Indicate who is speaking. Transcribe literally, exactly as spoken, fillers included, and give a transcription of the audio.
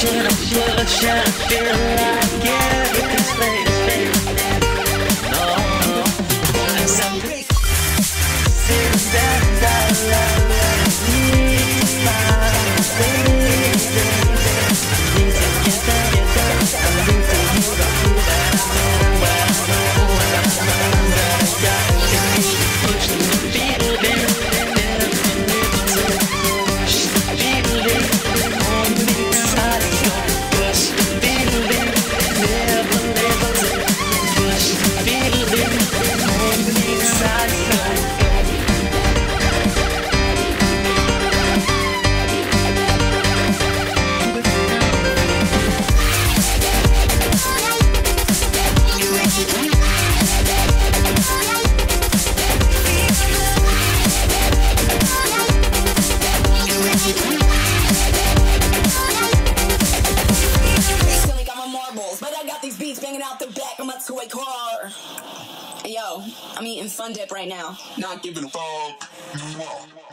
Speaker 1: should, I should, I should, I feel like everything's fake, fake. No, no, and something seems that I love need to find things, need to get down, get down, I need to move on, move on. I know, I know, I know that I got to push the feeling, never able to push the feeling on the inside. Push the feeling, never able to push the feeling on the inside.
Speaker 2: Toy car. Yo, I'm eating Fun Dip right now.
Speaker 3: Not giving a fuck.